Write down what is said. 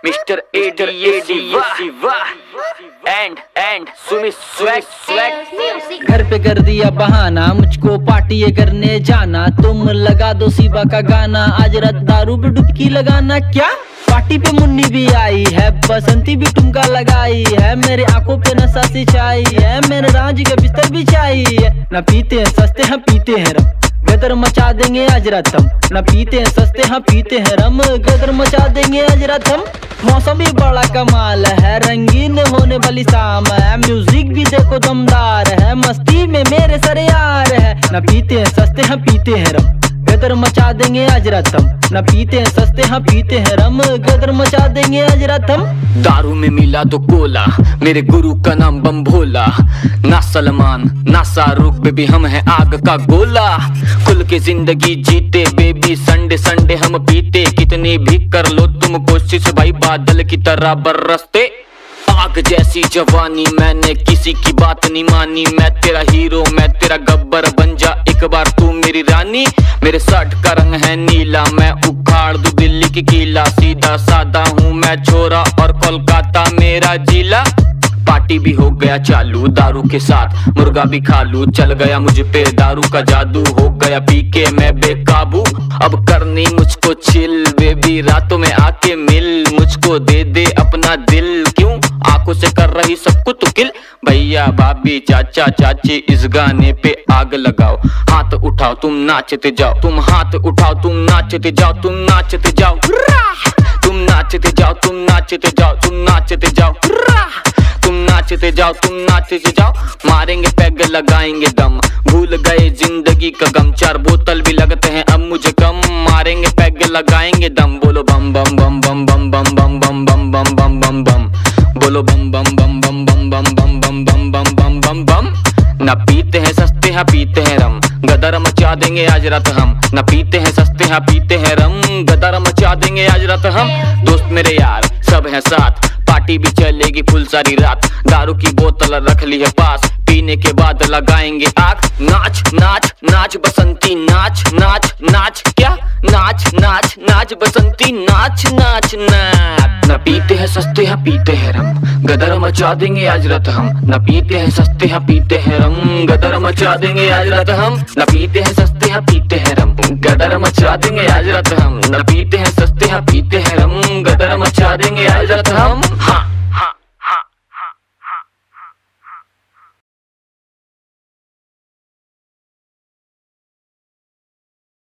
Mister Eddie and Sumit swag. घर पे कर दिया बहाना, मुझको पार्टी करने जाना। तुम लगा दो शिवा का गाना, आज रात दारू पे डुबकी लगाना। क्या पार्टी पे मुन्नी भी आई है, बसंती भी ठुमका लगाई है। मेरे आंखों पे नशा सिंचाई है, मेरे राज का बिस्तर बिछाई है। ना पीते हैं सस्ते हैं पीते हैं रम, गदर मचा देंगे आज रात हम। ना पीते हैं सस्ते हैं पीते हैं रम, गदर मचा देंगे आज रात हम। मौसम भी बड़ा कमाल है, रंगीन होने वाली शाम है। म्यूजिक भी देखो दमदार है, मस्ती में मेरे सरे यार है। ना पीते हैं सस्ते हैं पीते हैं रम, गदर मचा देंगे आज रात हम। ना पीते हैं सस्ते हैं पीते हैं रम, गदर मचा देंगे आज रात हम। दारू में मिला तो कोला, मेरे गुरु का नाम बम भोला। ना सलमान ना शाहरुख बेबी, हम हैं आग का गोला। खुल के जिंदगी जीते बेबी, संडे संडे हम पीते। कितनी भी कर लो तुम कोशिश भाई, बादल की तरह बरसते। आग जैसी जवानी, मैंने किसी की बात नहीं मानी। मैं तेरा हीरो मैं तेरा गब्बर, बन जा एक बार तू मेरी रानी। मेरे शर्ट का रंग है नीला, मैं उखाड़ दूं दिल्ली की किला। सीधा साधा हूँ मैं छोरा, और कोलकाता मेरा जिला। पार्टी भी हो गया चालू, दारू के साथ मुर्गा भी खा लूं। चल गया मुझ पे दारू का जादू, हो गया पी के मैं बेकाबू। अब करनी मुझको चिल बेबी, रातों में आके मिल। मुझको दे दे अपना दिल, क्यों आंखों से कर रही सबको तू किल। भैया भाभी चाचा चाची इस गाने पे आग लगाओ। हाथ उठाओ तुम नाचते जाओ, तुम हाथ उठाओ तुम नाचते जाओ, तुम नाचते जाओ, तुम नाचते जाओ, तुम नाचते जाओ, तुम नाचते जाओ, तुम नाचते जाओ, तुम नाचते जाओ। मारेंगे पैग लगाएंगे दम, भूल गए जिंदगी का गम। 4 बोतल भी लगते हैं अब मुझे कम, मारेंगे पैग लगाएंगे दम। बोलो बम बम बम बम बम बम बम बम बम बम बम बम बम, बोलो बम बम बम बम बम बम बम बम बम बम बम बम बम। ना पीते हैं सस्ते हैं पीते हैं रम, गदर मचा देंगे आज रात हम। ना पीते हैं सस्ते हैं पीते हैं रम, गदर मचा देंगे आज रात हम। दोस्त मेरे यार सब हैं साथ, पार्टी भी चलेगी फुल सारी रात। दारू की बोतल रख ली है पास, पीने के बाद लगाएंगे आग। नाच नाच नाच बसंती नाच नाच नाच, क्या नाच नाच नाच बसंती नाच नाच नाच। न पीते हैं सस्ते हैं पीते हैं रम, गदर मचा देंगे आज रात हम। न पीते हैं सस्ते हैं पीते हैं रम, गदर मचा देंगे आज रात हम। न पीते हैं सस्ते हैं पीते हैं रम, गदर मचा देंगे आज रात हम। न पीते हैं सस्ते हैं पीते हैं रम, गदर मचा देंगे आज रात हम। हाँ